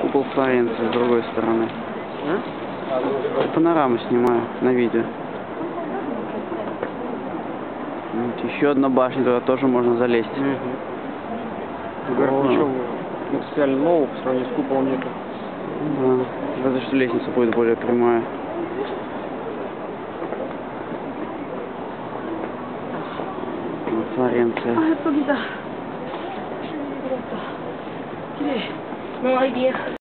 Купол Флоренции с другой стороны. Я панораму снимаю на видео. Вот еще одна башня, туда тоже можно залезть. Говорят, ничего принципиально нового по сравнению с куполом нету. Да, разве что лестница будет более прямая. Флоренция. А, это